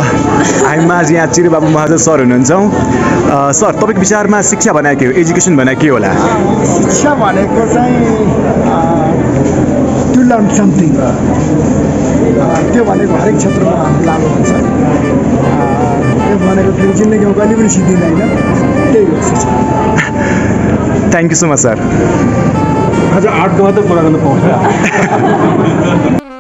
हामीमा यहाँ चिरी बाबु महाराज सर हुनुहुन्छ। सर तपाईँको विचारमा शिक्षा भनेको के हो, एजुकेसन भनेको के होला? शिक्षा भनेको चाहिँ टु लर्न समथिङ, त्यो भनेको हरेक क्षेत्रमा लागु हुन्छ। त्यो भनेको फेरि जिन्दगीमा कहिले पनि सिद्धिँदैन, त्यही हो शिक्षा। Thank you so much sir. आज 8 गते कुरा गर्न पाउँछ।